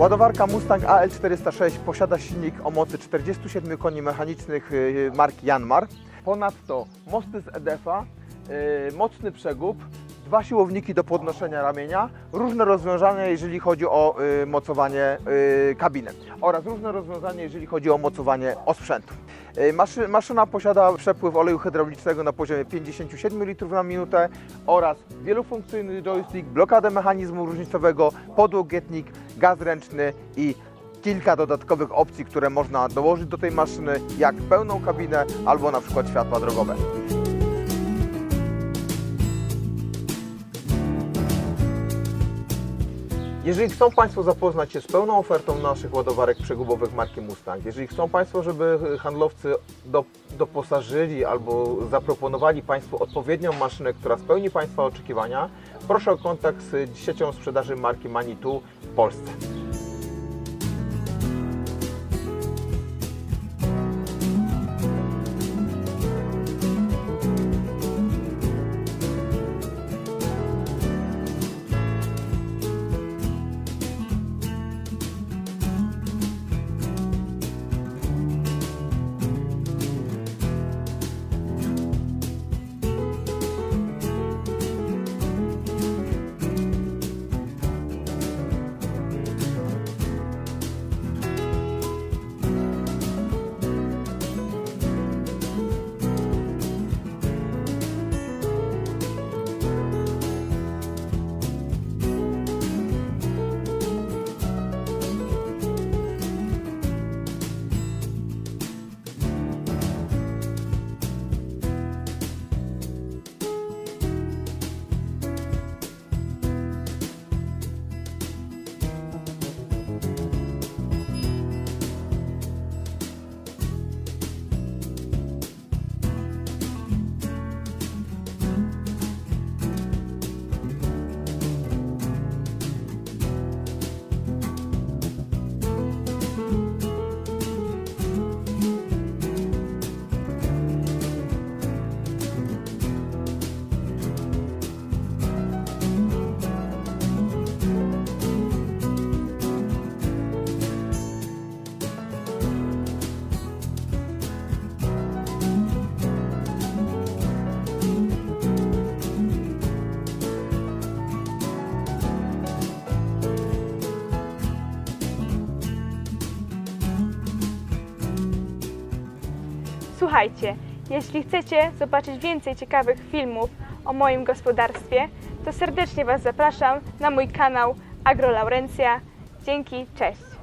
Ładowarka Mustang AL406 posiada silnik o mocy 47 koni mechanicznych marki Yanmar. Ponadto mosty z EDF-a, mocny przegub, 2 siłowniki do podnoszenia ramienia, różne rozwiązania jeżeli chodzi o mocowanie kabiny oraz różne rozwiązania jeżeli chodzi o mocowanie osprzętu. Maszyna posiada przepływ oleju hydraulicznego na poziomie 57 litrów na minutę oraz wielofunkcyjny joystick, blokadę mechanizmu różnicowego, podłokietnik, gaz ręczny i kilka dodatkowych opcji, które można dołożyć do tej maszyny, jak pełną kabinę albo na przykład światła drogowe. Jeżeli chcą Państwo zapoznać się z pełną ofertą naszych ładowarek przegubowych marki Mustang, jeżeli chcą Państwo, żeby handlowcy doposażyli albo zaproponowali Państwu odpowiednią maszynę, która spełni Państwa oczekiwania, proszę o kontakt z siecią sprzedaży marki Manitou w Polsce. Słuchajcie, jeśli chcecie zobaczyć więcej ciekawych filmów o moim gospodarstwie, to serdecznie Was zapraszam na mój kanał Agro Laurencja. Dzięki, cześć!